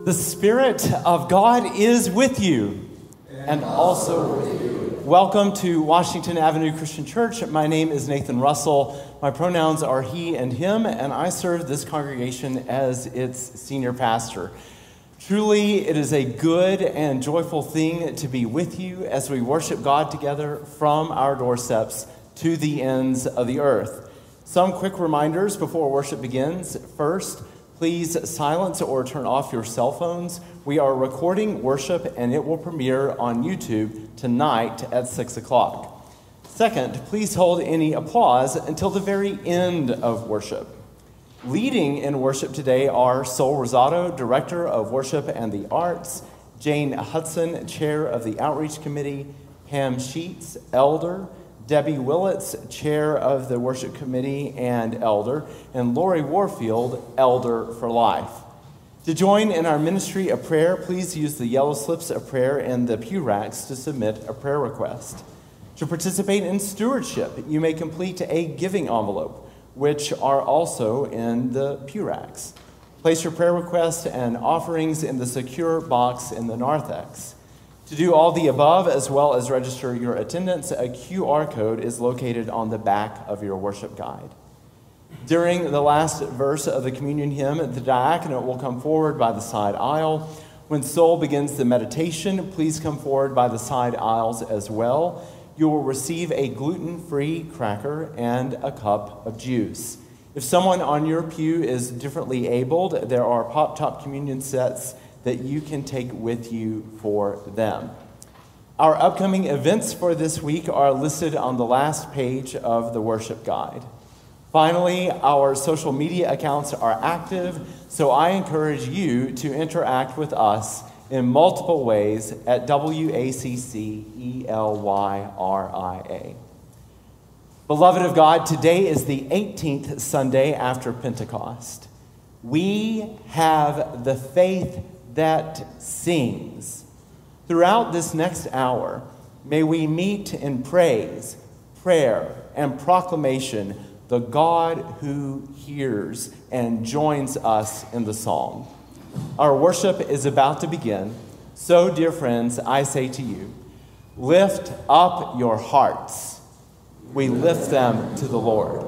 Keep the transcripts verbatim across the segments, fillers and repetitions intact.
The Spirit of God is with you, and also with you. Welcome to Washington Avenue Christian Church. My name is Nathan Russell. My pronouns are he and him, and I serve this congregation as its senior pastor. Truly, it is a good and joyful thing to be with you as we worship God together from our doorsteps to the ends of the earth. Some quick reminders before worship begins. First, please silence or turn off your cell phones. We are recording worship and it will premiere on YouTube tonight at six o'clock. Second, please hold any applause until the very end of worship. Leading in worship today are Sol Rizzato, Director of Worship and the Arts, Jane Hutson, Chair of the Outreach Committee, Pam Sheetz, Elder, Debby Willets, Chair of the Worship Committee and Elder, and Lauri Warfield, Elder for Life. To join in our ministry of prayer, please use the yellow slips of prayer in the pew racks to submit a prayer request. To participate in stewardship, you may complete a giving envelope, which are also in the pew racks. Place your prayer requests and offerings in the secure box in the narthex. To do all the above, as well as register your attendance, a Q R code is located on the back of your worship guide. During the last verse of the communion hymn, the Diaconate will come forward by the side aisle. When Sol begins the meditation, please come forward by the side aisles as well. You will receive a gluten-free cracker and a cup of juice. If someone on your pew is differently abled, there are pop-top communion sets that you can take with you for them. Our upcoming events for this week are listed on the last page of the worship guide. Finally, our social media accounts are active, so I encourage you to interact with us in multiple ways at W A C C E L Y R I A. Beloved of God, today is the eighteenth Sunday after Pentecost. We have the faith that sings. Throughout this next hour, may we meet in praise, prayer, and proclamation the God who hears and joins us in the song. Our worship is about to begin. So, dear friends, I say to you, lift up your hearts. We lift them to the Lord.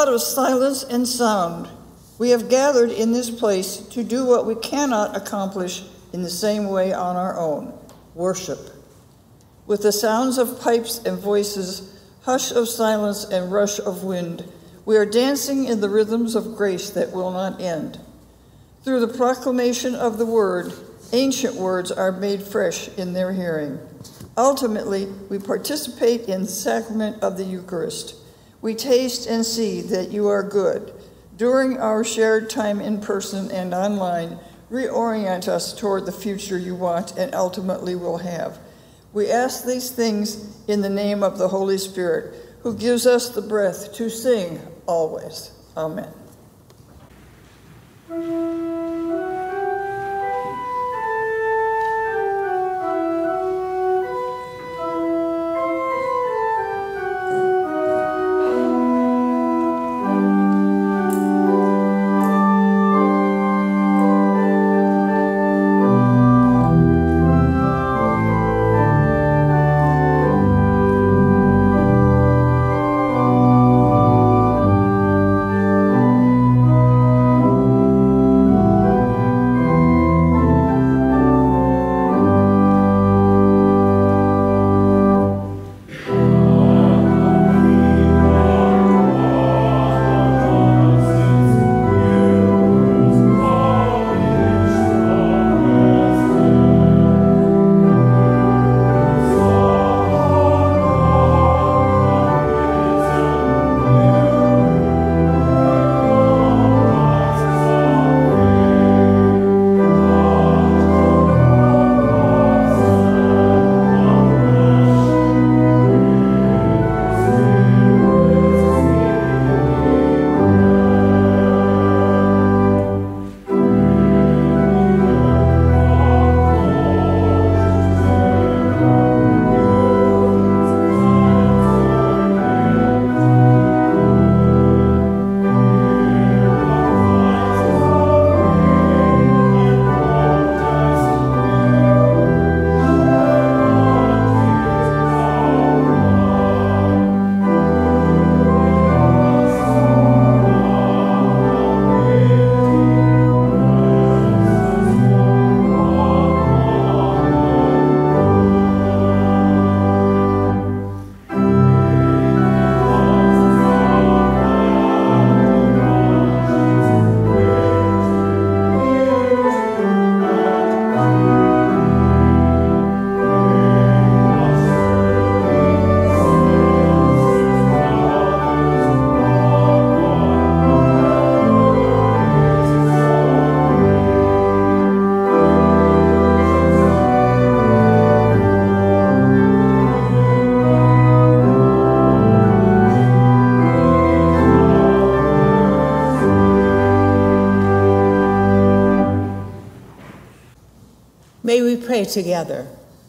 God of silence and sound, we have gathered in this place to do what we cannot accomplish in the same way on our own, worship. With the sounds of pipes and voices, hush of silence and rush of wind, we are dancing in the rhythms of grace that will not end. Through the proclamation of the word, ancient words are made fresh in their hearing. Ultimately, we participate in the sacrament of the Eucharist. We taste and see that you are good. During our shared time in person and online, reorient us toward the future you want and ultimately will have. We ask these things in the name of the Holy Spirit, who gives us the breath to sing always. Amen. May we pray together.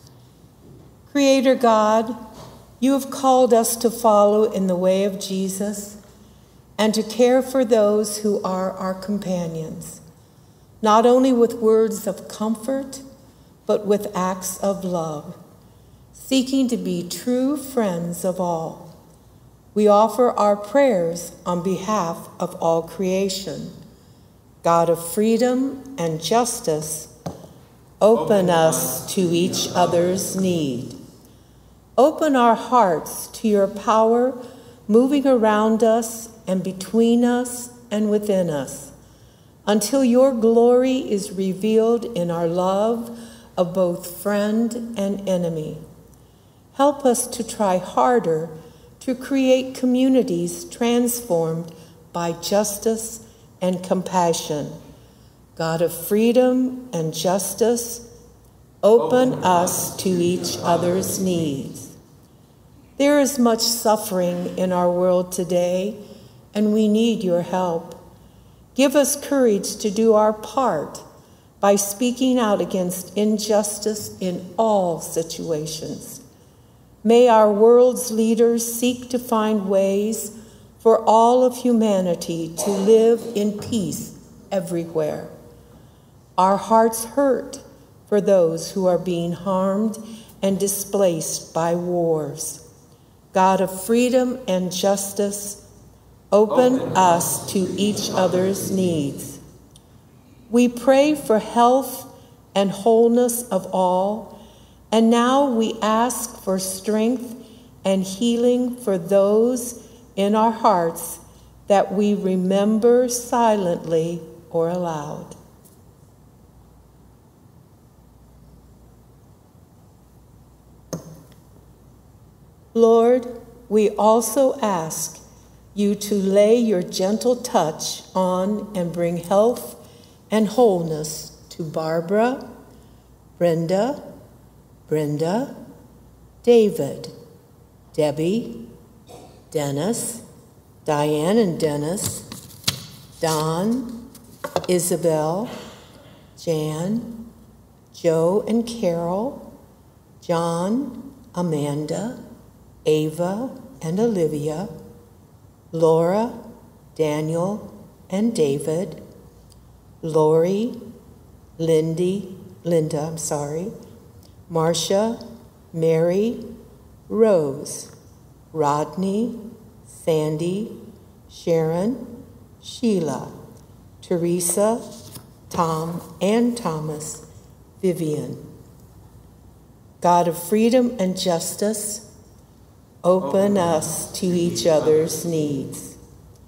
Creator God, you have called us to follow in the way of Jesus and to care for those who are our companions, not only with words of comfort, but with acts of love, seeking to be true friends of all. We offer our prayers on behalf of all creation. God of freedom and justice, open us to each other's need. Open our hearts to your power moving around us and between us and within us, until your glory is revealed in our love of both friend and enemy. Help us to try harder to create communities transformed by justice and compassion. God of freedom and justice, open us to each other's needs. There is much suffering in our world today, and we need your help. Give us courage to do our part by speaking out against injustice in all situations. May our world's leaders seek to find ways for all of humanity to live in peace everywhere. Our hearts hurt for those who are being harmed and displaced by wars. God of freedom and justice, Open us to each other's needs. We pray for health and wholeness of all, and now we ask for strength and healing for those in our hearts that we remember silently or aloud. Lord, we also ask you to lay your gentle touch on and bring health and wholeness to Barbara, Brenda, Brenda, David, Debbie, Dennis, Diane and Dennis, Don, Isabel, Jan, Joe and Carol, John, Amanda, Ava and Olivia, Laura, Daniel and David, Lauri, Lindy, Linda, I'm sorry, Marcia, Mary, Rose, Rodney, Sandy, Sharon, Sheila, Teresa, Tom and Thomas, Vivian. God of freedom and justice, open us to each other's needs.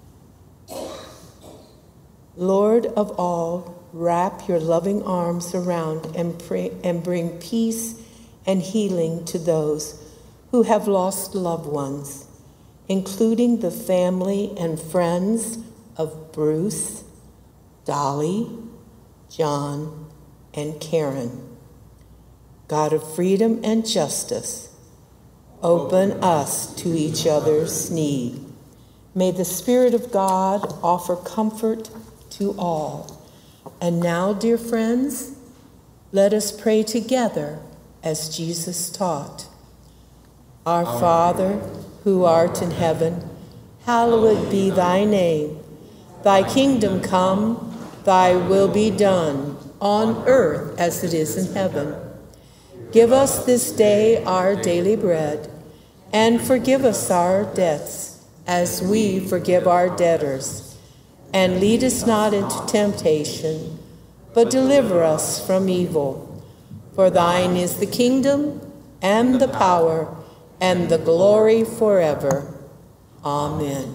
Lord of all, wrap your loving arms around and, pray, and bring peace and healing to those who have lost loved ones, including the family and friends of Bruce, Dolly, John, and Karen. God of freedom and justice, open us to each other's need. May the Spirit of God offer comfort to all. And now, dear friends, let us pray together as Jesus taught. Our Father, who art in heaven, hallowed be thy name. Thy kingdom come, thy will be done, on earth as it is in heaven. Give us this day our daily bread, and forgive us our debts, as we forgive our debtors. And lead us not into temptation, but deliver us from evil. For thine is the kingdom, and the power, and the glory forever. Amen.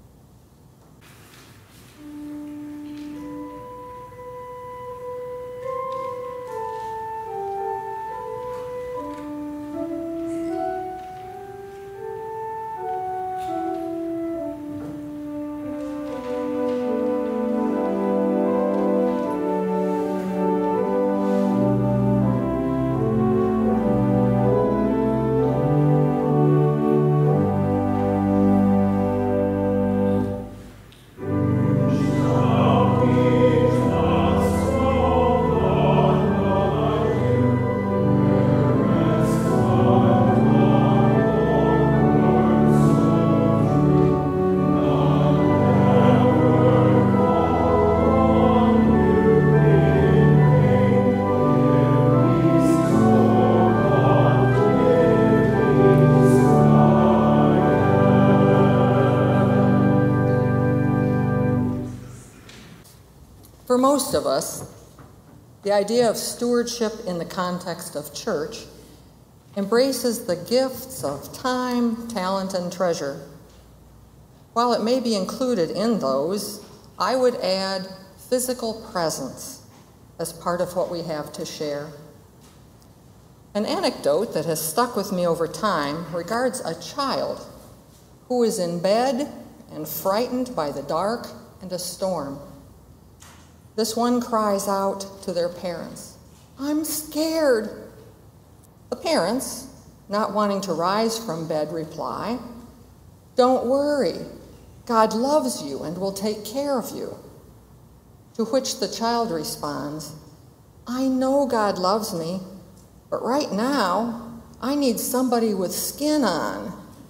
For most of us, the idea of stewardship in the context of church embraces the gifts of time, talent, and treasure. While it may be included in those, I would add physical presence as part of what we have to share. An anecdote that has stuck with me over time regards a child who is in bed and frightened by the dark and a storm. This one cries out to their parents, "I'm scared." The parents, not wanting to rise from bed, reply, "Don't worry, God loves you and will take care of you." To which the child responds, "I know God loves me, but right now I need somebody with skin on."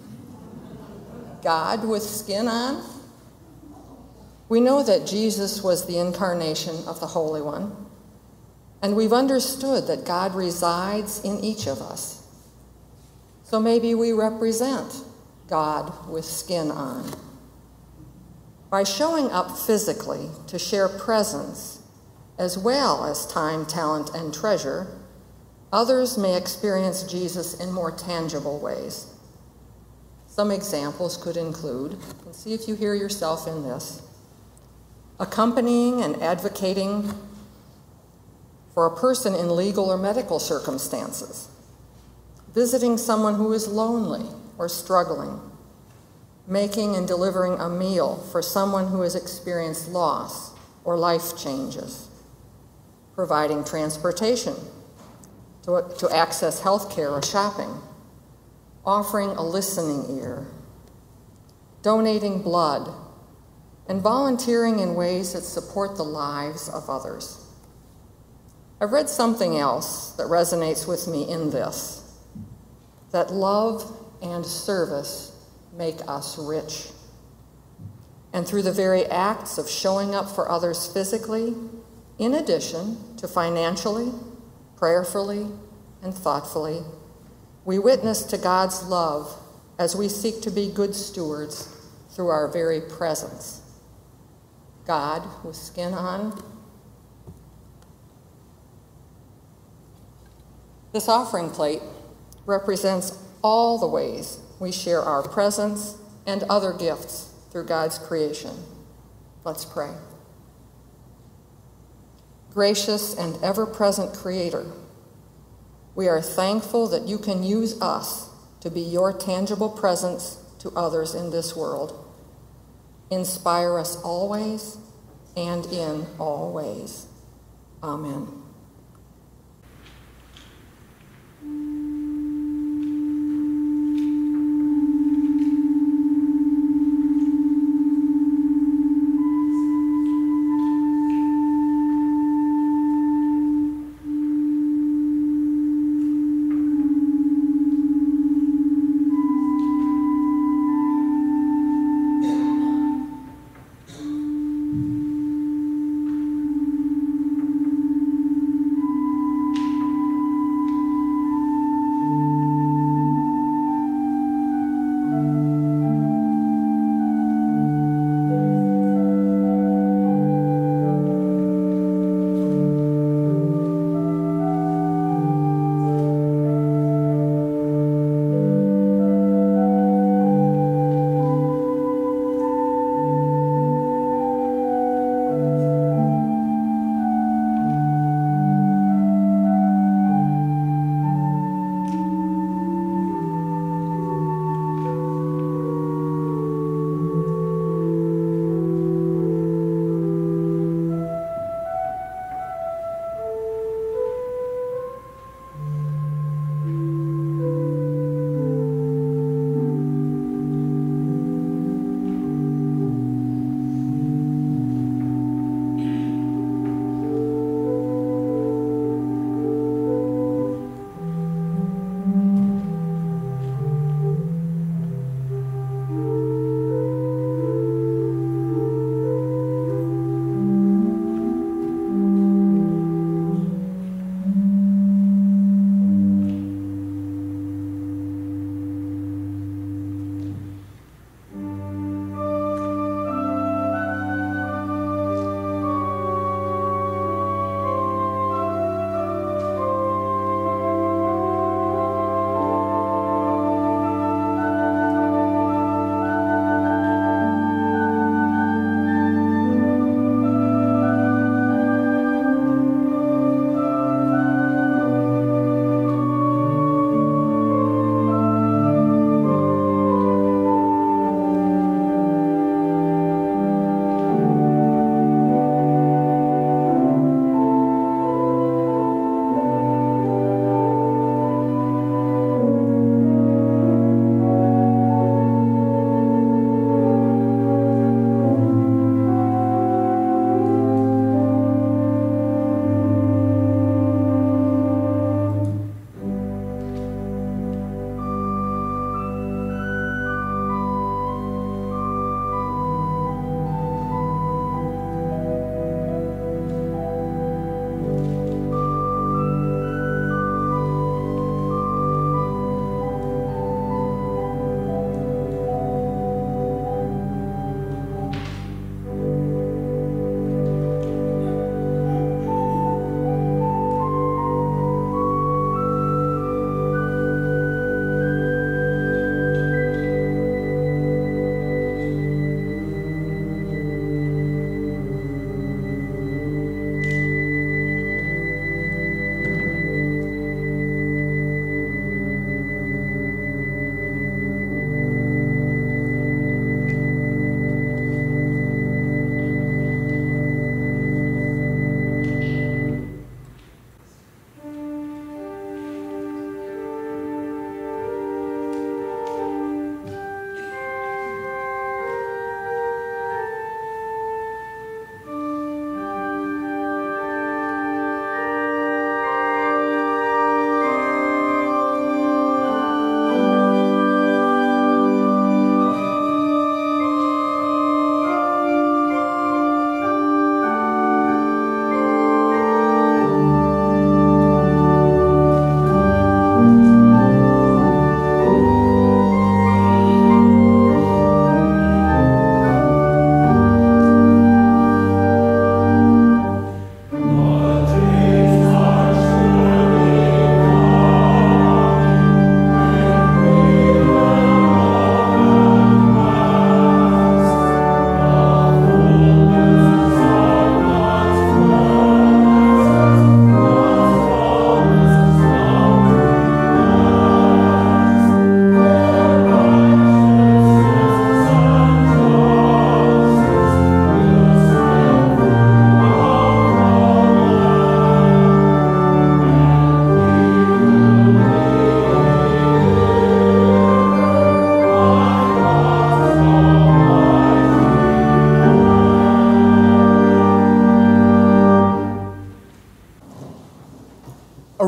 God with skin on? We know that Jesus was the incarnation of the Holy One, and we've understood that God resides in each of us. So maybe we represent God with skin on. By showing up physically to share presence, as well as time, talent, and treasure, others may experience Jesus in more tangible ways. Some examples could include, and see if you hear yourself in this, accompanying and advocating for a person in legal or medical circumstances, visiting someone who is lonely or struggling, making and delivering a meal for someone who has experienced loss or life changes, providing transportation to, to access health care or shopping, offering a listening ear, donating blood, and volunteering in ways that support the lives of others. I've read something else that resonates with me in this, that love and service make us rich. And through the very acts of showing up for others physically, in addition to financially, prayerfully, and thoughtfully, we witness to God's love as we seek to be good stewards through our very presence. God with skin on. This offering plate represents all the ways we share our presence and other gifts through God's creation. Let's pray. Gracious and ever-present Creator, we are thankful that you can use us to be your tangible presence to others in this world. Inspire us always and in all ways. Amen.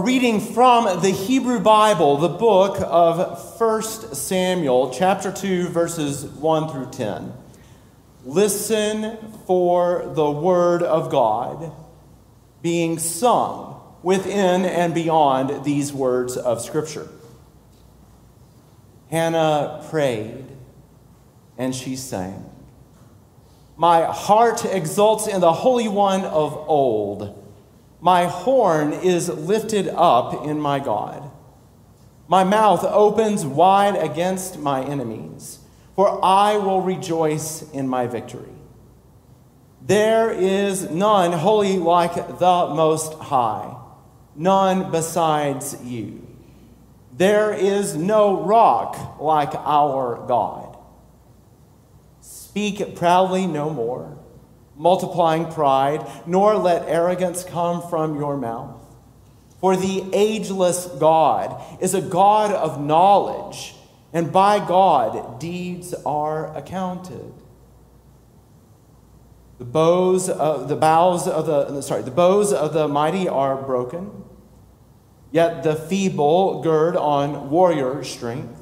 reading from the Hebrew Bible, the book of First Samuel, chapter two, verses one through ten. Listen for the word of God being sung within and beyond these words of Scripture. Hannah prayed, and she sang. My heart exults in the Holy One of old. My horn is lifted up in my God. My mouth opens wide against my enemies, for I will rejoice in my victory. There is none holy like the Most High, none besides you. There is no rock like our God. Speak proudly no more, multiplying pride, nor let arrogance come from your mouth. For the ageless God is a God of knowledge, and by God deeds are accounted. The bows of the bows of the sorry, the bows of the mighty are broken, yet the feeble gird on warrior strength.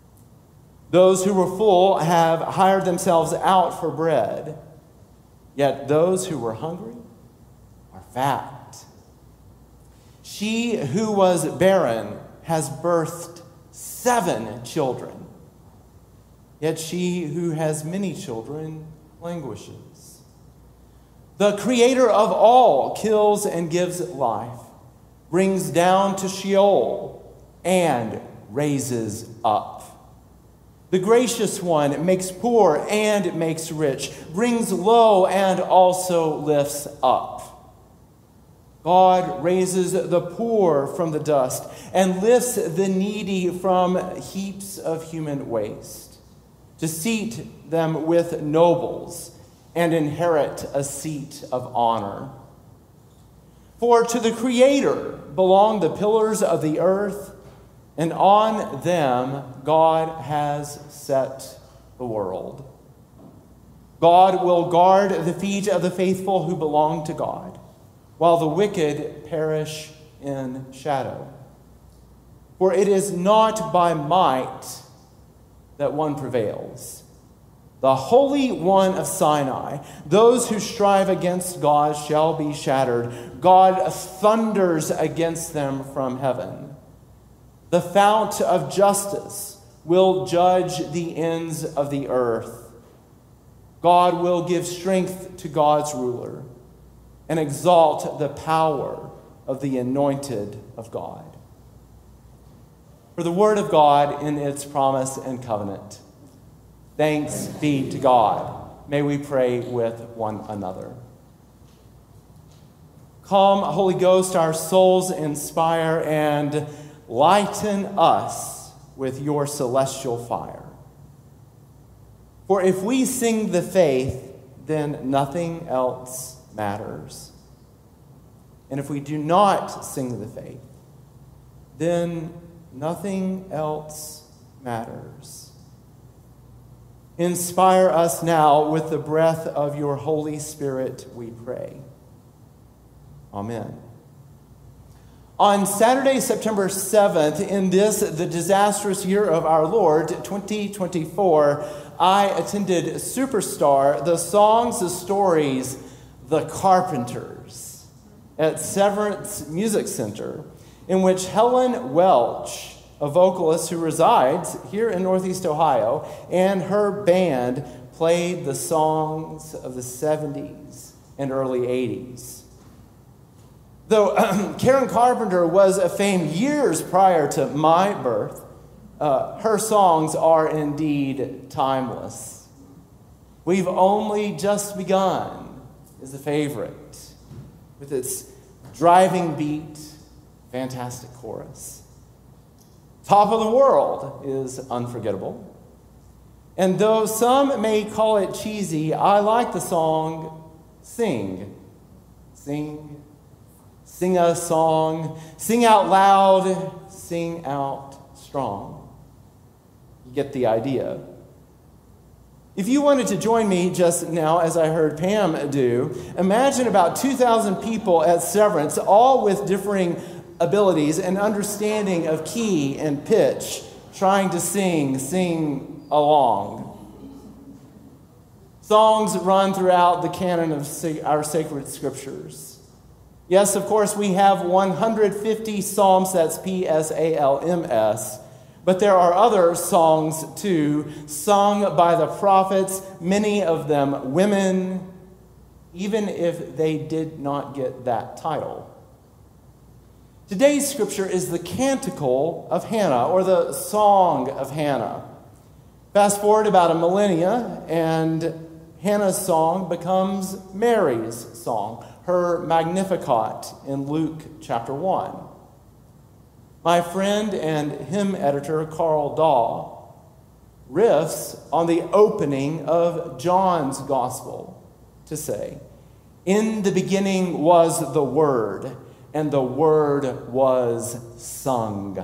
Those who were full have hired themselves out for bread, yet those who were hungry are fat. She who was barren has birthed seven children, yet she who has many children languishes. The Creator of all kills and gives life, brings down to Sheol, and raises up. The Gracious One makes poor and makes rich, brings low and also lifts up. God raises the poor from the dust and lifts the needy from heaps of human waste, to seat them with nobles and inherit a seat of honor. For to the Creator belong the pillars of the earth, and on them God has set the world. God will guard the feet of the faithful who belong to God, while the wicked perish in shadow. For it is not by might that one prevails. The Holy One of Sinai, those who strive against God shall be shattered. God thunders against them from heaven. The fount of justice will judge the ends of the earth. God will give strength to God's ruler and exalt the power of the anointed of God. For the word of God in its promise and covenant. Thanks be to God. May we pray with one another. Come, Holy Ghost, our souls inspire and lighten us with your celestial fire. For if we sing the faith, then nothing else matters. And if we do not sing the faith, then nothing else matters. Inspire us now with the breath of your Holy Spirit, we pray. Amen. On Saturday, September seventh, in this, the disastrous year of our Lord, twenty twenty-four, I attended Superstar, the Songs, the Stories, the Carpenters, at Severance Music Center, in which Helen Welch, a vocalist who resides here in Northeast Ohio, and her band played the songs of the seventies and early eighties. Though um, Karen Carpenter was a fame years prior to my birth, uh, her songs are indeed timeless. We've Only Just Begun is a favorite, with its driving beat, fantastic chorus. Top of the World is unforgettable. And though some may call it cheesy, I like the song Sing. Sing. Sing a song. Sing out loud. Sing out strong. You get the idea. If you wanted to join me just now, as I heard Pam do, imagine about two thousand people at Severance, all with differing abilities and understanding of key and pitch, trying to sing, sing along. Songs run throughout the canon of our sacred scriptures. Yes, of course, we have one hundred fifty psalms, that's P S A L M S, but there are other songs too, sung by the prophets, many of them women, even if they did not get that title. Today's scripture is the Canticle of Hannah, or the Song of Hannah. Fast forward about a millennia, and Hannah's song becomes Mary's song, her Magnificat in Luke chapter one. My friend and hymn editor, Carl Daw, riffs on the opening of John's Gospel to say, "In the beginning was the Word, and the Word was sung."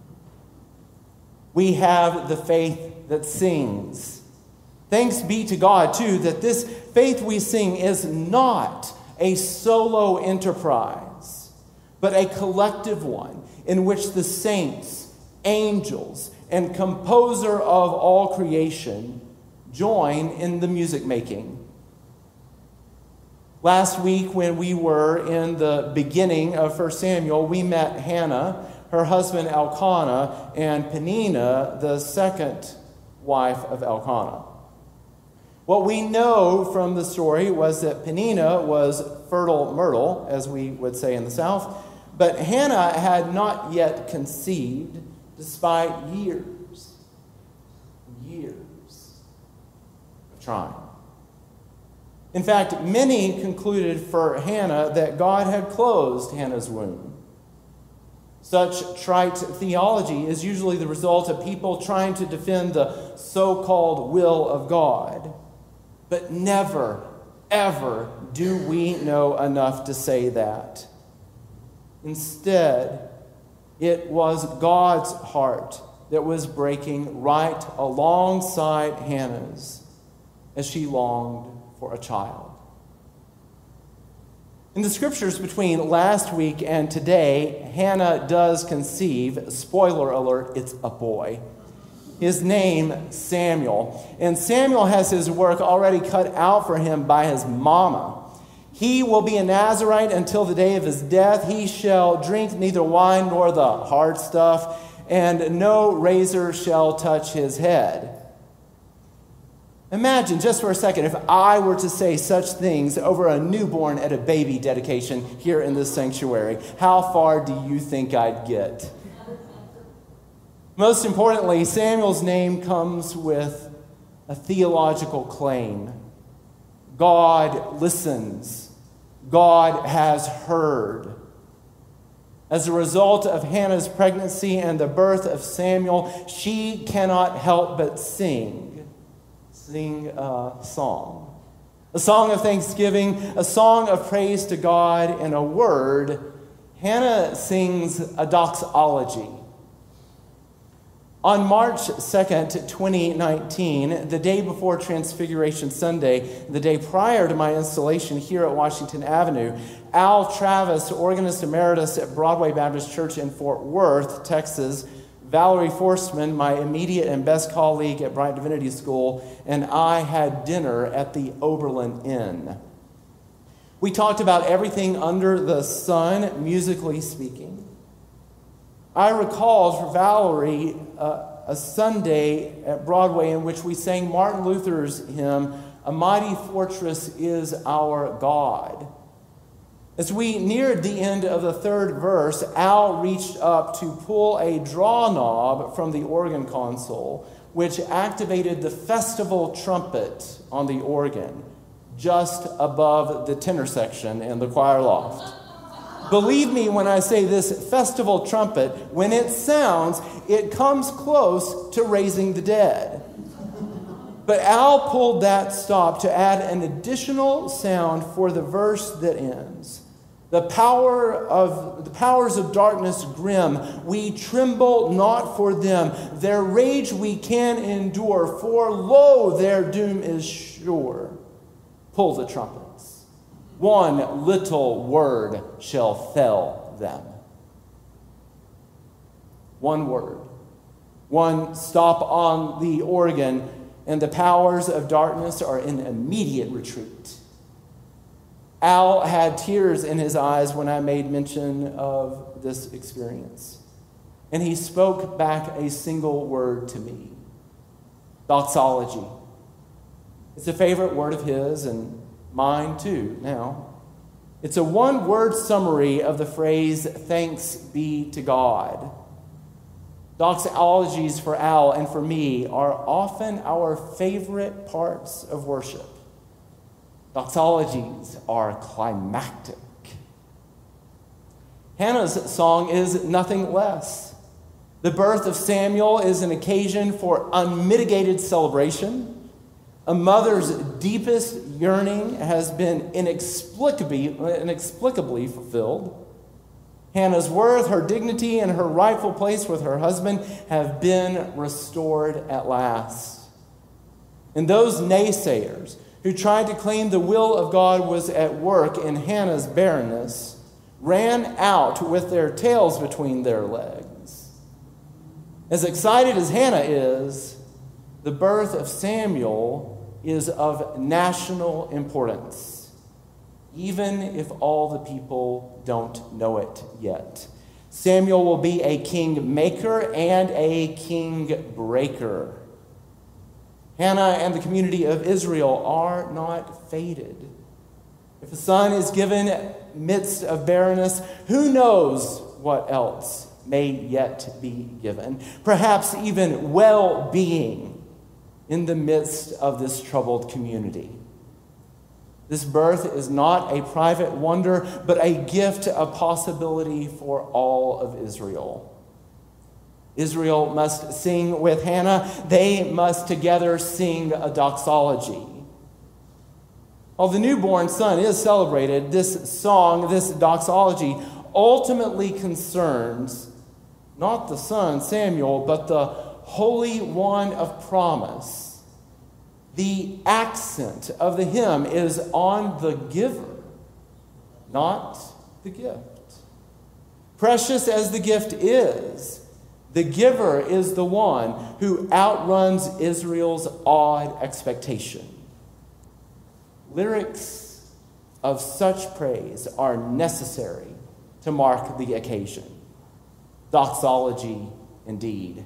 We have the faith that sings. Thanks be to God, too, that this faith we sing is not a solo enterprise, but a collective one in which the saints, angels, and composer of all creation join in the music making. Last week, when we were in the beginning of First Samuel, we met Hannah, her husband Elkanah, and Peninnah, the second wife of Elkanah. What we know from the story was that Peninnah was fertile myrtle, as we would say in the South, but Hannah had not yet conceived, despite years, years of trying. In fact, many concluded for Hannah that God had closed Hannah's womb. Such trite theology is usually the result of people trying to defend the so-called will of God. But never, ever do we know enough to say that. Instead, it was God's heart that was breaking right alongside Hannah's as she longed for a child. In the scriptures between last week and today, Hannah does conceive. Spoiler alert, it's a boy. His name, Samuel. And Samuel has his work already cut out for him by his mama. He will be a Nazirite until the day of his death. He shall drink neither wine nor the hard stuff, and no razor shall touch his head. Imagine just for a second if I were to say such things over a newborn at a baby dedication here in this sanctuary. How far do you think I'd get? Most importantly, Samuel's name comes with a theological claim. God listens. God has heard. As a result of Hannah's pregnancy and the birth of Samuel, she cannot help but sing. Sing a song. A song of thanksgiving, a song of praise to God. In a word, Hannah sings a doxology. On March second, twenty nineteen, the day before Transfiguration Sunday, the day prior to my installation here at Washington Avenue, Al Travis, organist emeritus at Broadway Baptist Church in Fort Worth, Texas, Valerie Forstman, my immediate and best colleague at Bryant Divinity School, and I had dinner at the Oberlin Inn. We talked about everything under the sun, musically speaking. I recalled for Valerie uh, a Sunday at Broadway in which we sang Martin Luther's hymn, "A Mighty Fortress is Our God." As we neared the end of the third verse, Al reached up to pull a draw knob from the organ console, which activated the festival trumpet on the organ, just above the tenor section in the choir loft. Believe me when I say this festival trumpet, when it sounds, it comes close to raising the dead. But Al pulled that stop to add an additional sound for the verse that ends. The power of the powers of darkness grim, we tremble not for them. Their rage we can endure, for lo, their doom is sure. Pull the trumpets. One little word shall fell them. One word. One stop on the organ, and the powers of darkness are in immediate retreat. Al had tears in his eyes when I made mention of this experience. And he spoke back a single word to me. Doxology. It's a favorite word of his and mine too now. It's a one-word summary of the phrase, thanks be to God. Doxologies for Al and for me are often our favorite parts of worship. Doxologies are climactic. Hannah's song is nothing less. The birth of Samuel is an occasion for unmitigated celebration. A mother's deepest yearning has been inexplicably, inexplicably fulfilled. Hannah's worth, her dignity, and her rightful place with her husband have been restored at last. And those naysayers who tried to claim the will of God was at work in Hannah's barrenness ran out with their tails between their legs. As excited as Hannah is, the birth of Samuel is of national importance, even if all the people don't know it yet. Samuel will be a king maker and a king breaker. Hannah and the community of Israel are not fated. If a son is given midst of barrenness, who knows what else may yet be given? Perhaps even well-being in the midst of this troubled community. This birth is not a private wonder, but a gift of possibility for all of Israel. Israel must sing with Hannah. They must together sing a doxology. While the newborn son is celebrated, this song, this doxology, ultimately concerns not the son, Samuel, but the Holy One of Promise. The accent of the hymn is on the giver, not the gift. Precious as the gift is, the giver is the one who outruns Israel's awed expectation. Lyrics of such praise are necessary to mark the occasion. Doxology, indeed.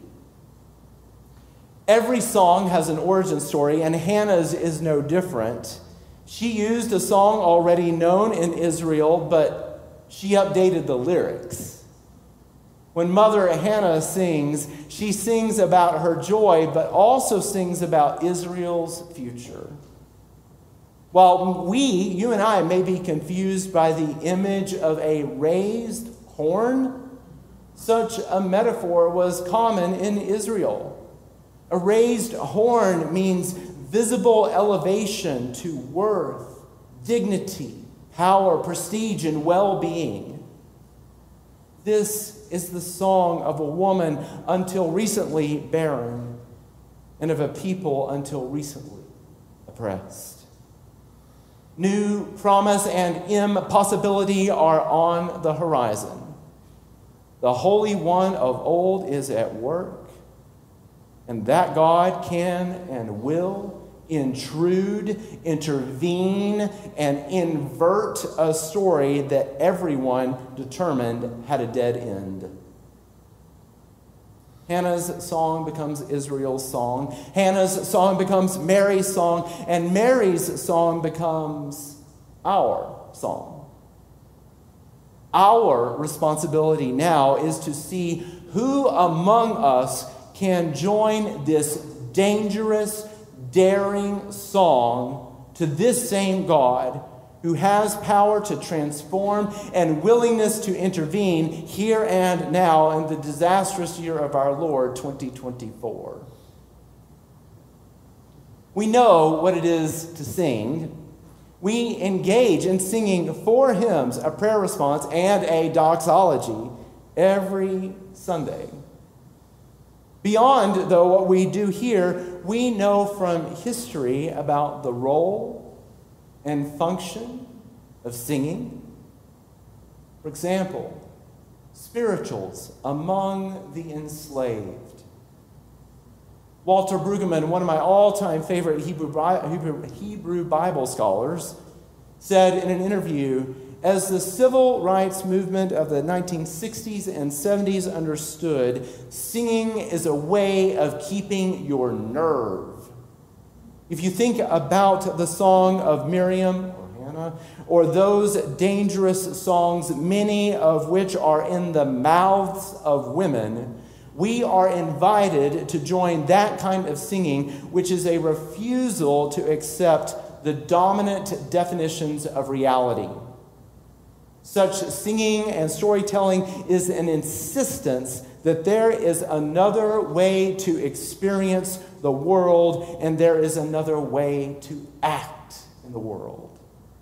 Every song has an origin story, and Hannah's is no different. She used a song already known in Israel, but she updated the lyrics. When Mother Hannah sings, she sings about her joy, but also sings about Israel's future. While we, you and I, may be confused by the image of a raised horn, such a metaphor was common in Israel. A raised horn means visible elevation to worth, dignity, power, prestige, and well-being. This is the song of a woman until recently barren, and of a people until recently oppressed. New promise and impossibility are on the horizon. The Holy One of old is at work, and that God can and will intrude, intervene, and invert a story that everyone determined had a dead end. Hannah's song becomes Israel's song. Hannah's song becomes Mary's song. And Mary's song becomes our song. Our responsibility now is to see who among us can join this dangerous, daring song to this same God who has power to transform and willingness to intervene here and now in the disastrous year of our Lord, twenty twenty-four. We know what it is to sing. We engage in singing four hymns, a prayer response, and a doxology every Sunday. Beyond, though, what we do here, we know from history about the role and function of singing. For example, spirituals among the enslaved. Walter Brueggemann, one of my all-time favorite Hebrew, Hebrew, Hebrew Bible scholars, said in an interview, as the civil rights movement of the nineteen sixties and seventies understood, singing is a way of keeping your nerve. If you think about the song of Miriam or Hannah, or those dangerous songs, many of which are in the mouths of women, we are invited to join that kind of singing, which is a refusal to accept the dominant definitions of reality. Such singing and storytelling is an insistence that there is another way to experience the world, and there is another way to act in the world.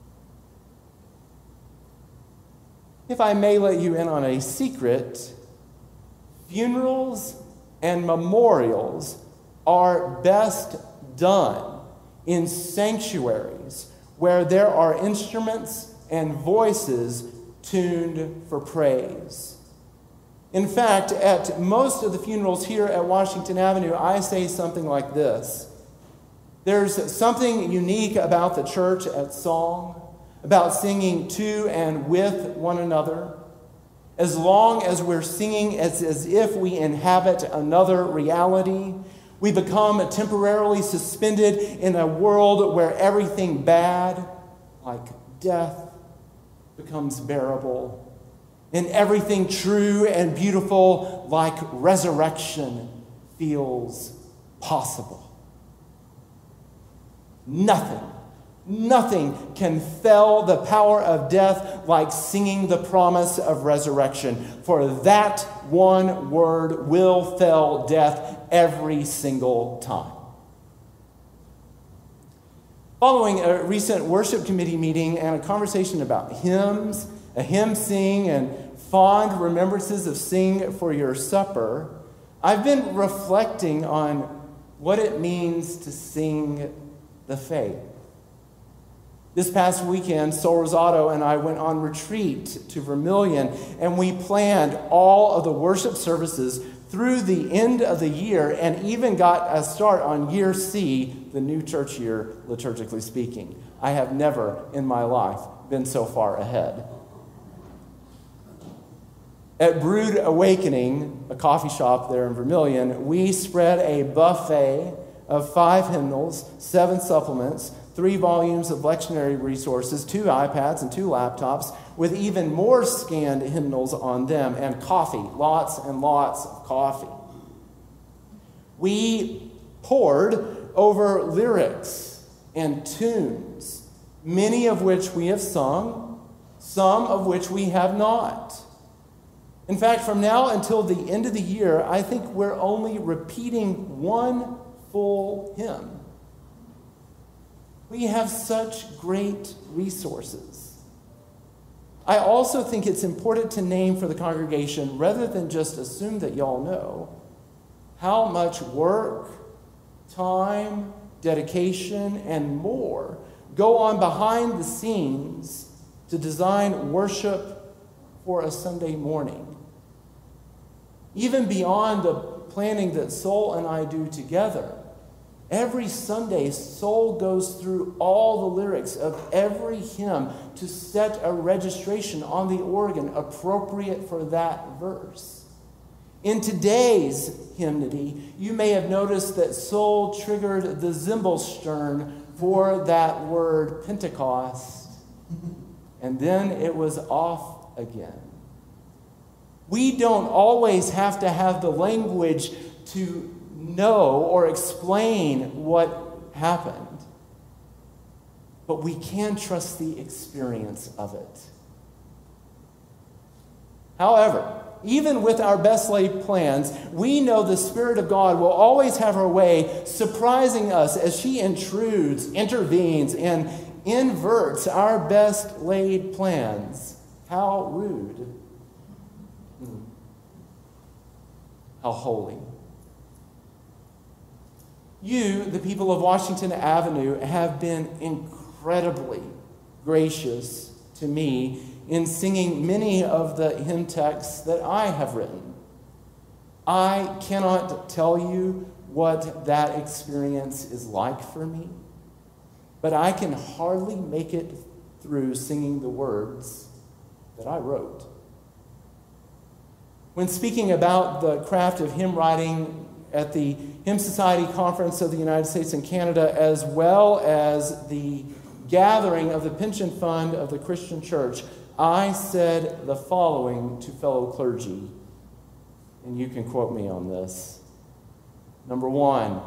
If I may let you in on a secret, funerals and memorials are best done in sanctuaries where there are instruments and voices tuned for praise. In fact, at most of the funerals here at Washington Avenue, I say something like this. There's something unique about the church at song, about singing to and with one another. As long as we're singing as, as if we inhabit another reality, we become temporarily suspended in a world where everything bad, like death, becomes bearable, and everything true and beautiful, like resurrection, feels possible. Nothing, nothing can fell the power of death like singing the promise of resurrection, for that one word will fell death every single time. Following a recent worship committee meeting and a conversation about hymns, a hymn sing, and fond remembrances of Sing for Your Supper, I've been reflecting on what it means to sing the faith. This past weekend, Sol Rizzato and I went on retreat to Vermilion, and we planned all of the worship services through the end of the year, and even got a start on year C, the new church year, liturgically speaking. I have never in my life been so far ahead. At Brood Awakening, a coffee shop there in Vermilion, we spread a buffet of five hymnals, seven supplements, three volumes of lectionary resources, two iPads and two laptops, with even more scanned hymnals on them, and coffee, lots and lots of coffee. We pored over lyrics and tunes, many of which we have sung, some of which we have not. In fact, from now until the end of the year, I think we're only repeating one full hymn. We have such great resources. I also think it's important to name for the congregation, rather than just assume that y'all know, how much work, time, dedication, and more go on behind the scenes to design worship for a Sunday morning. Even beyond the planning that Sol and I do together, every Sunday, Sol goes through all the lyrics of every hymn to set a registration on the organ appropriate for that verse. In today's hymnody, you may have noticed that Sol triggered the Zimbelstern for that word Pentecost, and then it was off again. We don't always have to have the language to know or explain what happened, but we can trust the experience of it. However, even with our best laid plans, we know the Spirit of God will always have her way, surprising us as she intrudes, intervenes, and inverts our best laid plans. How rude. How holy. You, the people of Washington Avenue, have been incredibly gracious to me in singing many of the hymn texts that I have written. I cannot tell you what that experience is like for me, but I can hardly make it through singing the words that I wrote. When speaking about the craft of hymn writing at the Hymn Society Conference of the United States and Canada, as well as the gathering of the pension fund of the Christian Church, I said the following to fellow clergy, and you can quote me on this. Number one,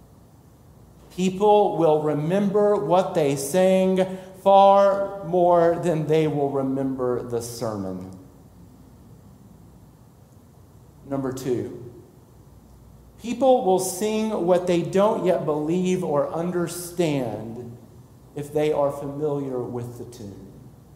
people will remember what they sang far more than they will remember the sermon. Number two, people will sing what they don't yet believe or understand if they are familiar with the tune.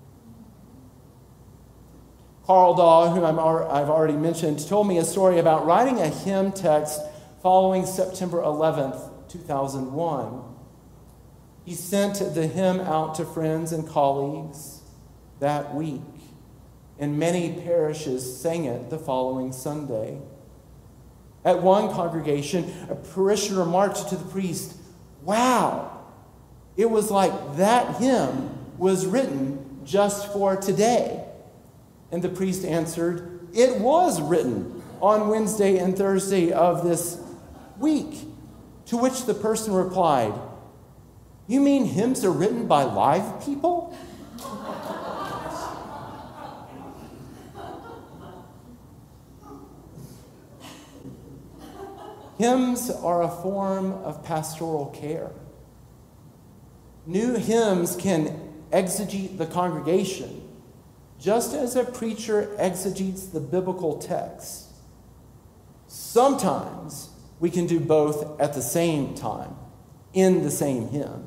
Carl Daw, who I'm, I've already mentioned, told me a story about writing a hymn text following September eleventh, two thousand one. He sent the hymn out to friends and colleagues that week, and many parishes sang it the following Sunday. At one congregation, a parishioner remarked to the priest, "Wow, it was like that hymn was written just for today." And the priest answered, "It was written on Wednesday and Thursday of this week." To which the person replied, "You mean hymns are written by live people?" Hymns are a form of pastoral care. New hymns can exegete the congregation, just as a preacher exegetes the biblical text. Sometimes we can do both at the same time, in the same hymn.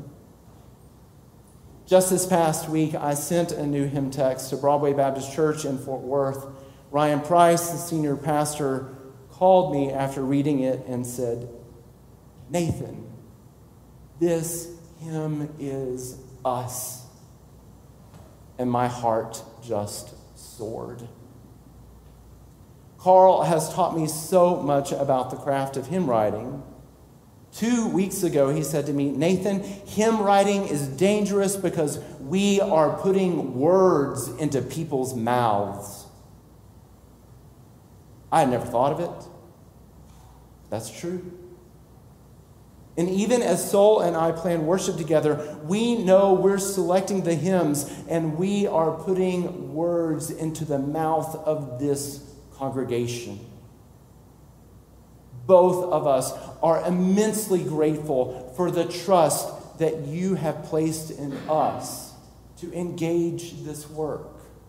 Just this past week, I sent a new hymn text to Broadway Baptist Church in Fort Worth. Ryan Price, the senior pastor, called me after reading it and said, "Nathan, this hymn is us." And my heart just soared. Carl has taught me so much about the craft of hymn writing. Two weeks ago, he said to me, "Nathan, hymn writing is dangerous because we are putting words into people's mouths." I had never thought of it. That's true. And even as Sol and I plan worship together, we know we're selecting the hymns and we are putting words into the mouth of this congregation. Both of us are immensely grateful for the trust that you have placed in us to engage this work.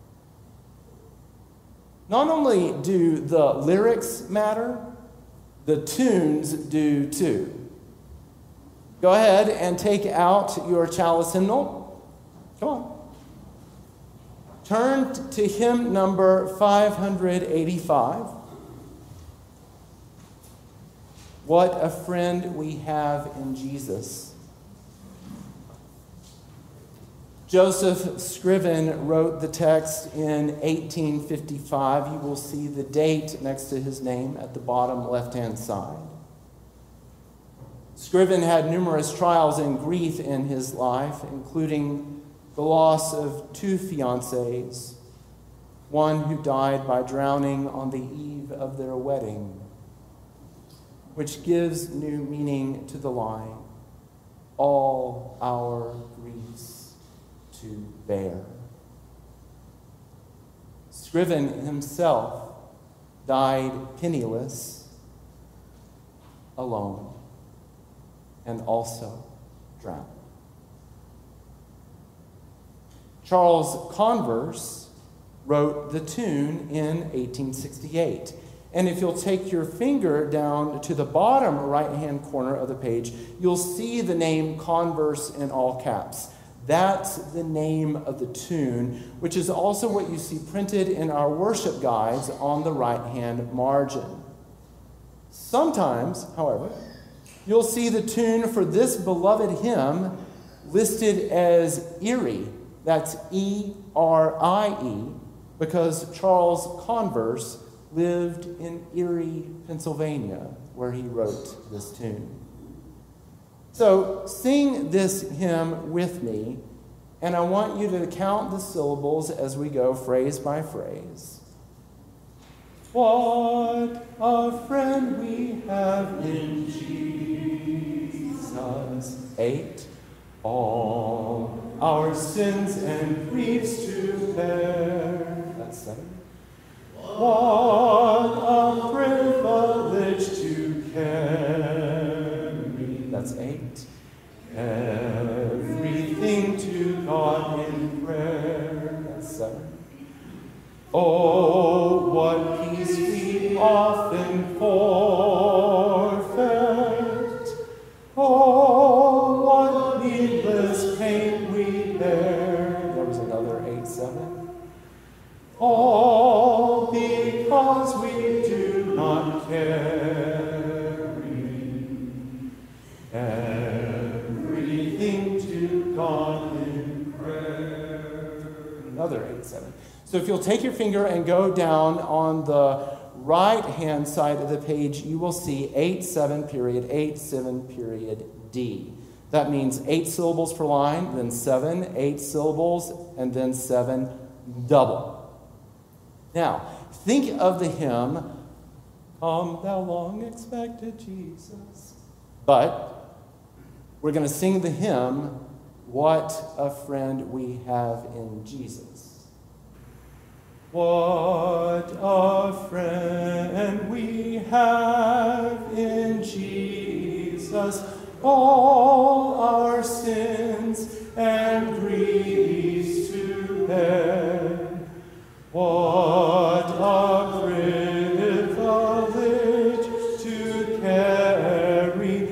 Not only do the lyrics matter, the tunes do too. Go ahead and take out your chalice hymnal. Come on. Turn to hymn number five eighty-five. What a friend we have in Jesus. Joseph Scriven wrote the text in eighteen fifty-five. You will see the date next to his name at the bottom left-hand side. Scriven had numerous trials and grief in his life, including the loss of two fiancées, one who died by drowning on the eve of their wedding, which gives new meaning to the line, "All our griefs to bear." Scriven himself died penniless, alone, and also drowned. Charles Converse wrote the tune in eighteen sixty-eight. And if you'll take your finger down to the bottom right-hand corner of the page, you'll see the name Converse in all caps. That's the name of the tune, which is also what you see printed in our worship guides on the right-hand margin. Sometimes, however, you'll see the tune for this beloved hymn listed as Erie. That's E R I E because Charles Converse lived in Erie, Pennsylvania, where he wrote this tune. So sing this hymn with me, and I want you to count the syllables as we go phrase by phrase. What a friend we have in Jesus. Eight. All our sins and griefs to bear. That's seven. What a privilege to carry. That's eight. Everything to God in prayer. That's seven. Oh, what peace we often forfeit. Oh, what needless pain we bear. There was another eight, seven. All because we do not carry everything to God in prayer. Another eight, seven. So if you'll take your finger and go down on the right-hand side of the page, you will see eight, seven, period, eight, seven, period, D. That means eight syllables per line, then seven, eight syllables, and then seven, double. Now, think of the hymn, Come Thou Long Expected Jesus. But we're going to sing the hymn, What a Friend We Have in Jesus. What a friend we have in Jesus, all our sins and griefs to bear. What a privilege to carry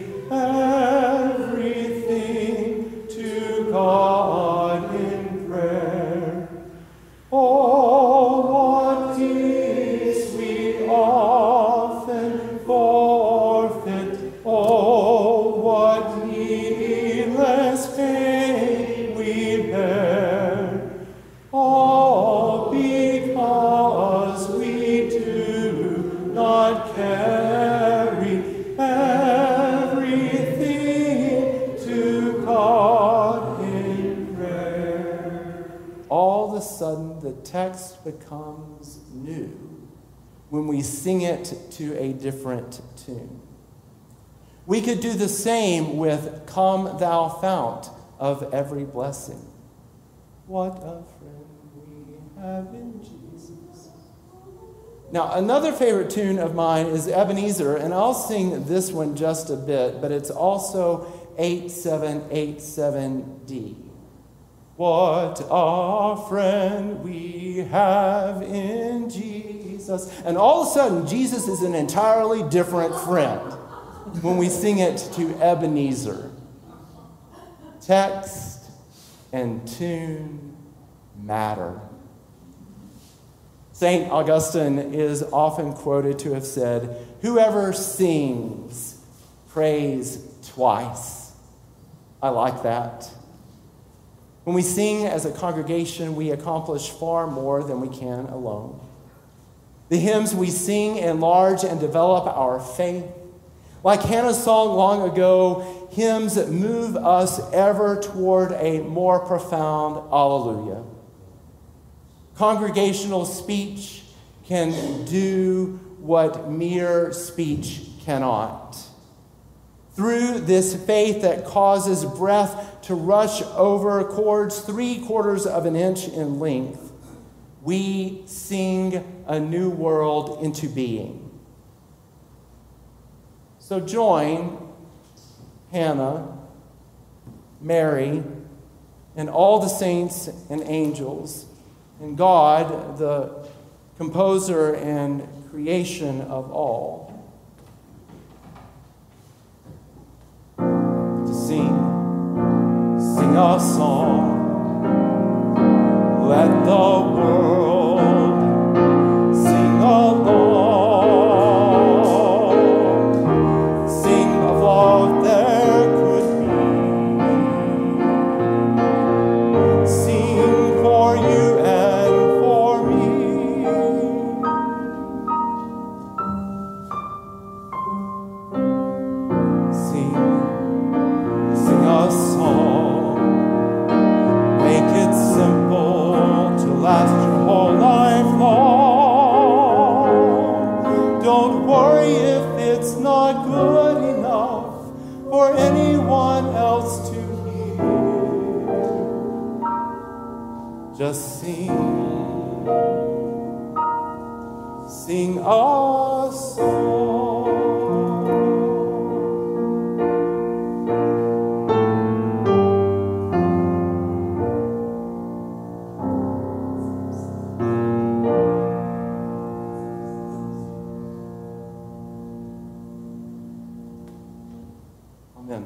everything to God in prayer. Oh, often forfeit. Oh, what needless pain we bear, all because we do not carry everything to God in prayer. All of a sudden, the text becomes new when we sing it to a different tune. We could do the same with Come Thou Fount of Every Blessing. What a friend we have in Jesus. Now, another favorite tune of mine is Ebenezer, and I'll sing this one just a bit, but it's also eight seven eight seven D. What a friend we have in Jesus. And all of a sudden, Jesus is an entirely different friend when we sing it to Ebenezer. Text and tune matter. Saint Augustine is often quoted to have said, "Whoever sings, prays twice." I like that. When we sing as a congregation, we accomplish far more than we can alone. The hymns we sing enlarge and develop our faith. Like Hannah's song long ago, hymns that move us ever toward a more profound Alleluia. Congregational speech can do what mere speech cannot. Through this faith that causes breath to rush over chords three quarters of an inch in length, we sing a new world into being. So join Hannah, Mary, and all the saints and angels, and God, the composer and creation of all, to sing, sing a song. Let the world sing along, sing of what there could be, sing for you Sing a song. Amen.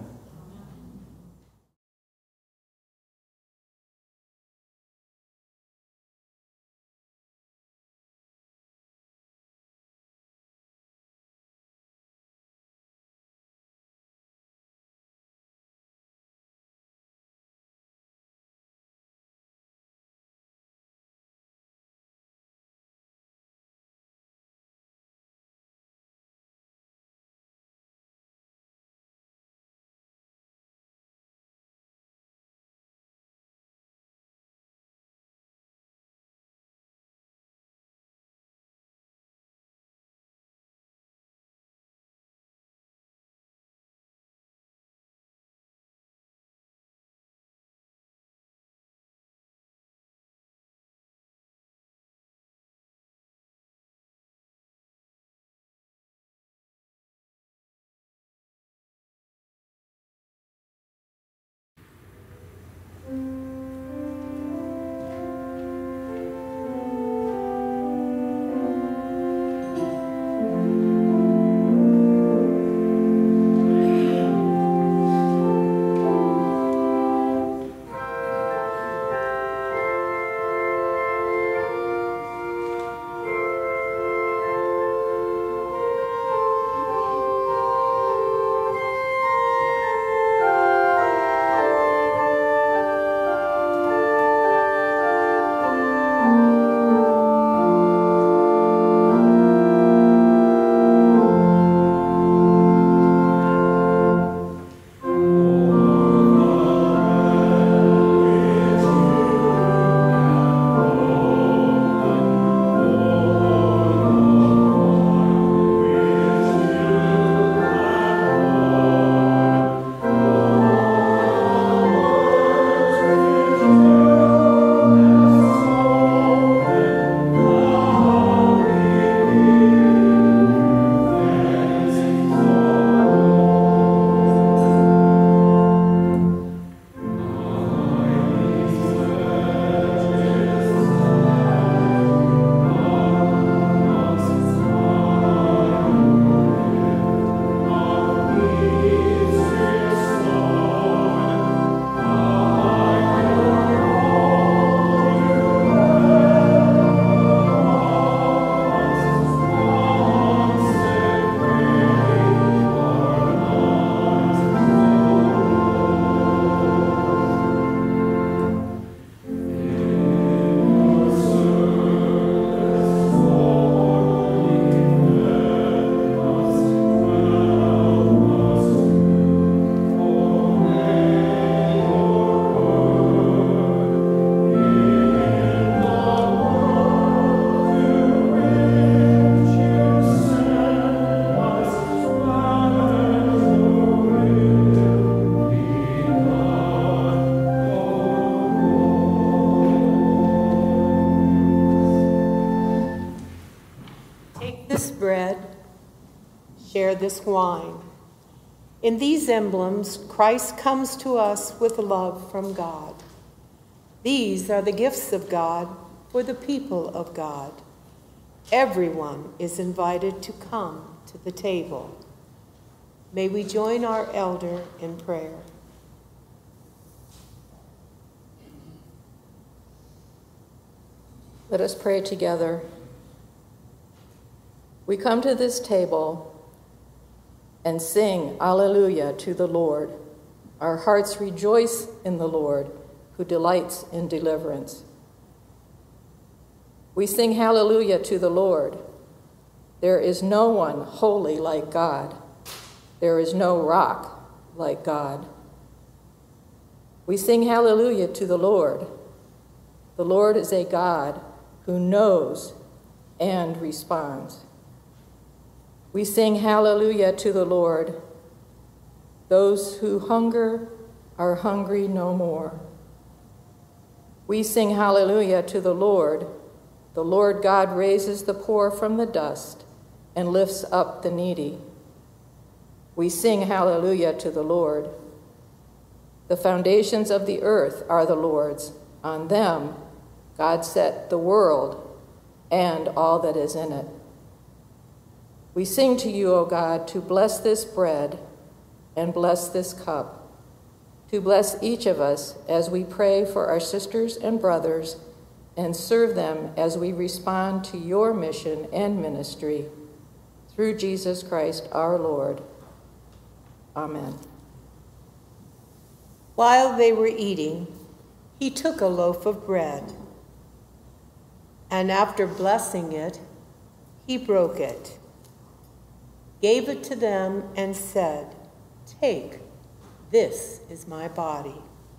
Share this wine. In these emblems, Christ comes to us with love from God. These are the gifts of God for the people of God. Everyone is invited to come to the table. May we join our elder in prayer. Let us pray together. We come to this table and sing Alleluia to the Lord. Our hearts rejoice in the Lord, who delights in deliverance. We sing hallelujah to the Lord. There is no one holy like God. There is no rock like God. We sing hallelujah to the Lord. The Lord is a God who knows and responds. We sing hallelujah to the Lord. Those who hunger are hungry no more. We sing hallelujah to the Lord. The Lord God raises the poor from the dust and lifts up the needy. We sing hallelujah to the Lord. The foundations of the earth are the Lord's. On them God set the world and all that is in it. We sing to you, O God, to bless this bread and bless this cup, to bless each of us as we pray for our sisters and brothers and serve them as we respond to your mission and ministry. Through Jesus Christ our Lord. Amen. While they were eating, he took a loaf of bread, and after blessing it, he broke it, gave it to them, and said, "Take, this is my body."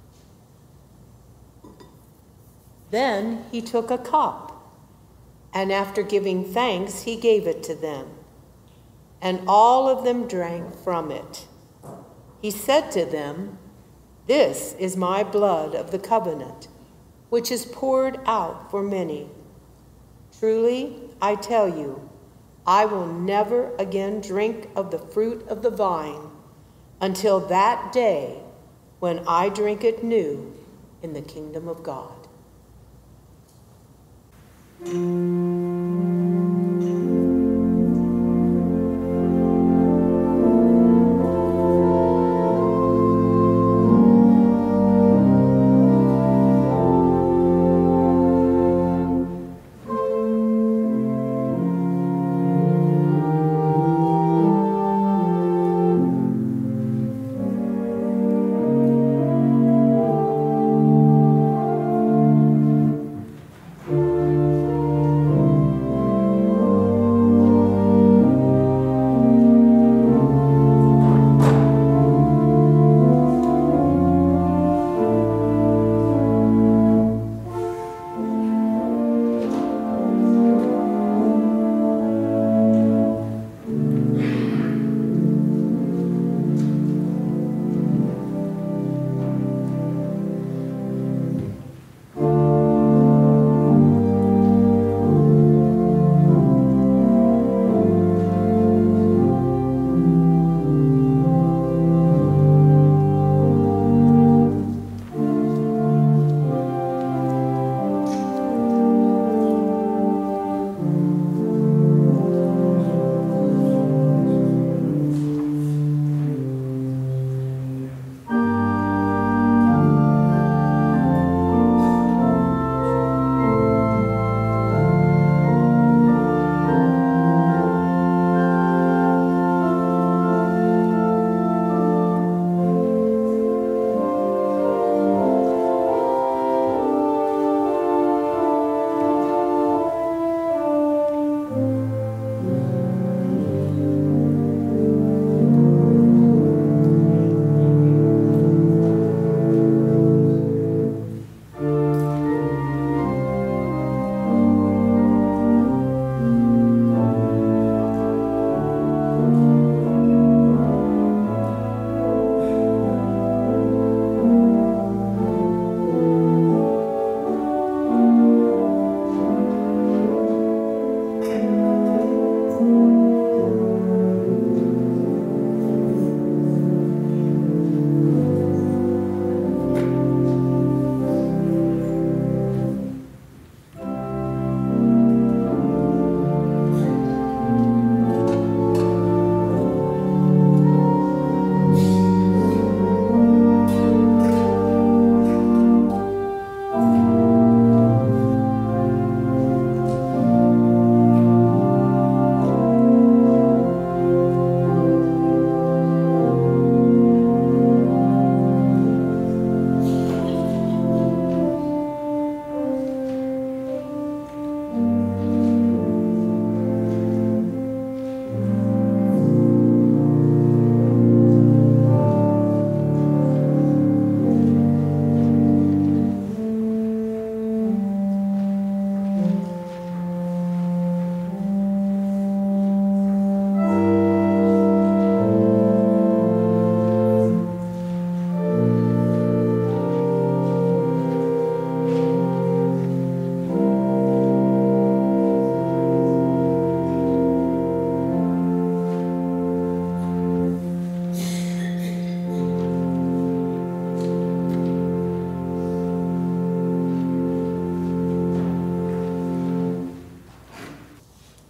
Then he took a cup, and after giving thanks, he gave it to them, and all of them drank from it. He said to them, "This is my blood of the covenant, which is poured out for many. Truly, I tell you, I will never again drink of the fruit of the vine until that day when I drink it new in the kingdom of God."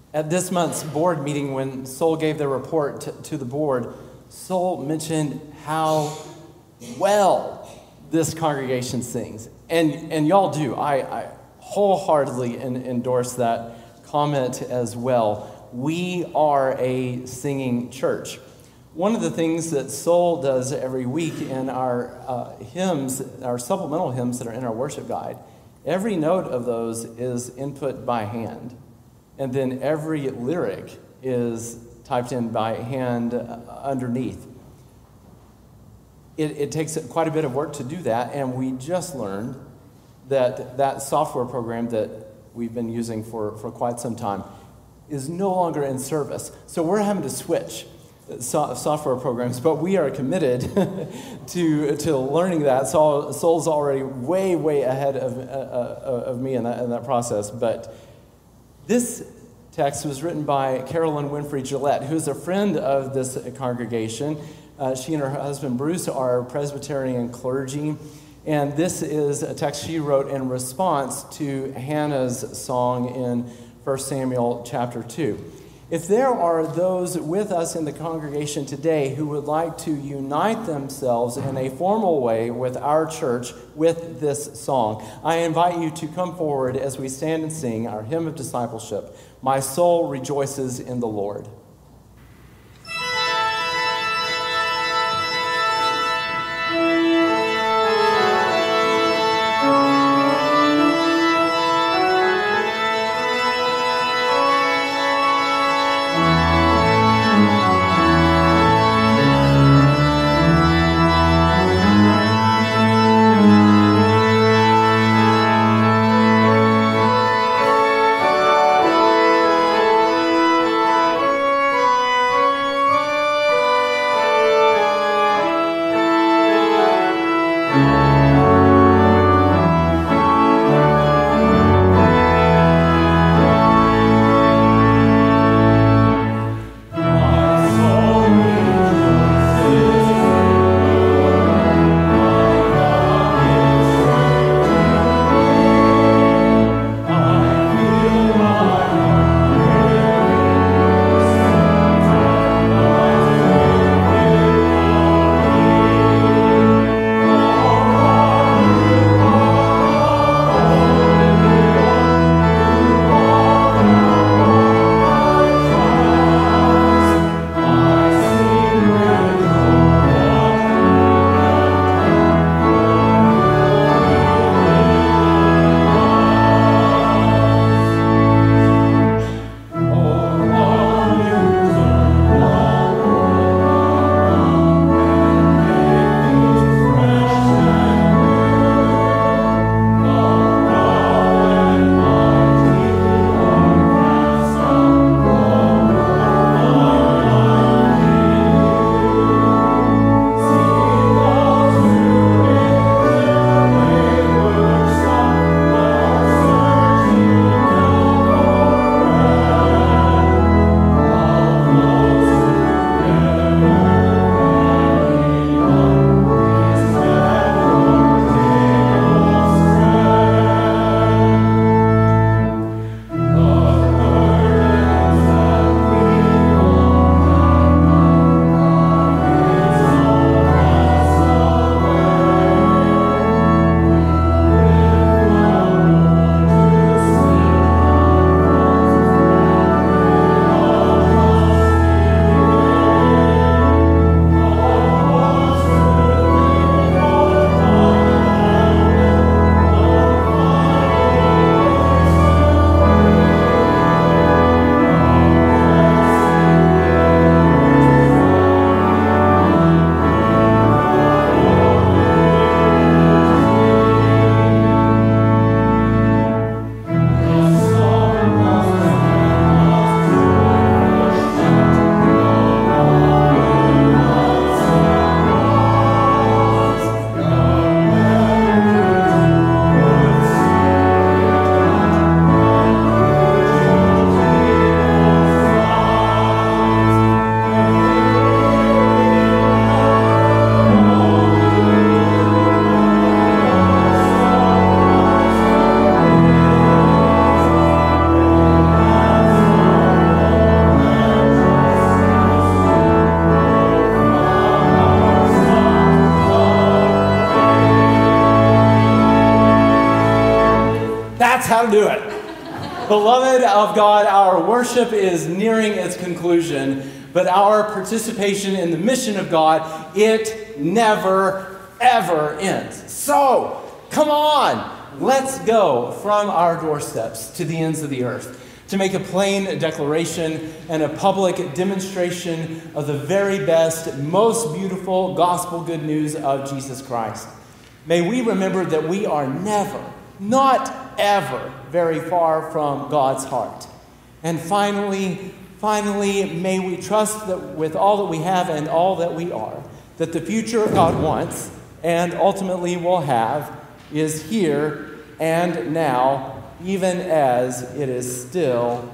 At this month's board meeting, when Sol gave their report to, to the board, Sol mentioned how well this congregation sings. And, and y'all do. I, I wholeheartedly en- endorse that comment as well. We are a singing church. One of the things that Sol does every week in our uh, hymns, our supplemental hymns that are in our worship guide, every note of those is input by hand. And then every lyric is typed in by hand underneath. It, it takes quite a bit of work to do that, and we just learned that that software program that we've been using for, for quite some time is no longer in service. So we're having to switch so, software programs, but we are committed to, to learning that. So Sol's already way, way ahead of, uh, of me in that, in that process, but this text was written by Carolyn Winfrey Gillette, who is a friend of this congregation. Uh, she and her husband Bruce are Presbyterian clergy, and this is a text she wrote in response to Hannah's song in First Samuel chapter two. If there are those with us in the congregation today who would like to unite themselves in a formal way with our church with this song, I invite you to come forward as we stand and sing our hymn of discipleship, My Soul Rejoices in the Lord. Thank how to do it. Beloved of God, our worship is nearing its conclusion, but our participation in the mission of God, it never, ever ends. So, come on, let's go from our doorsteps to the ends of the earth to make a plain declaration and a public demonstration of the very best, most beautiful gospel good news of Jesus Christ. May we remember that we are never, not ever, very far from God's heart. And finally, finally, may we trust that with all that we have and all that we are, that the future God wants and ultimately will have is here and now, even as it is still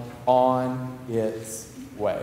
on its way.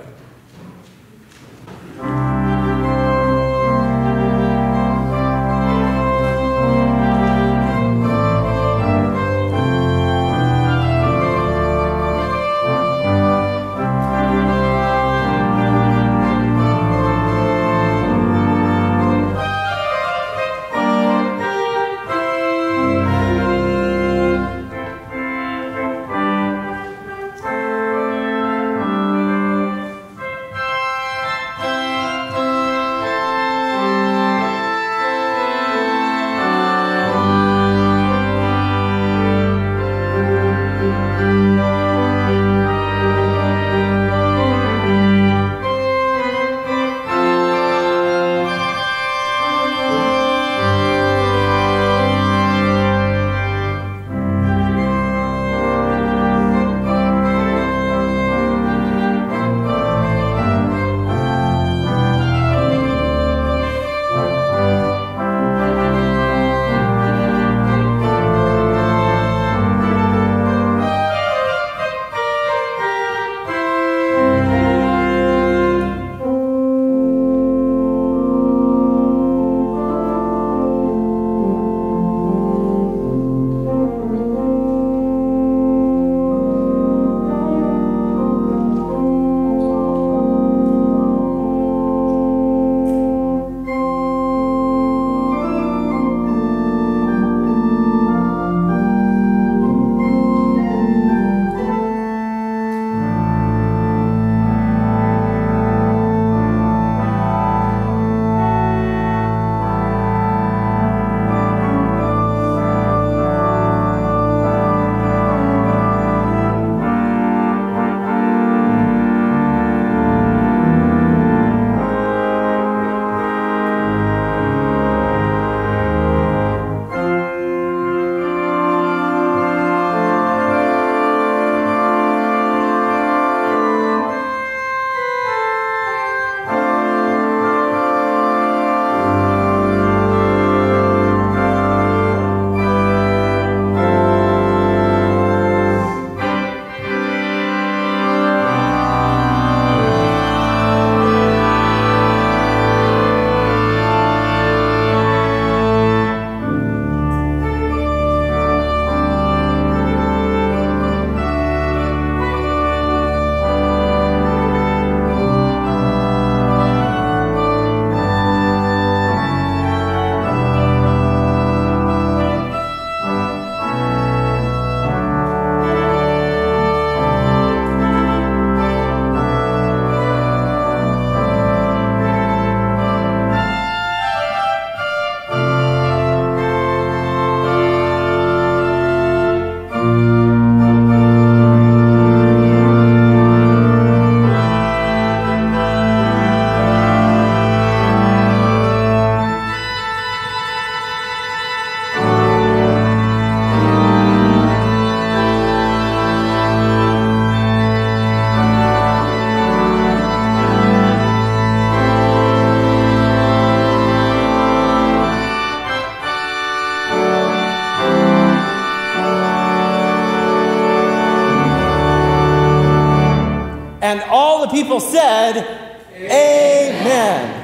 And all the people said, Amen. Amen.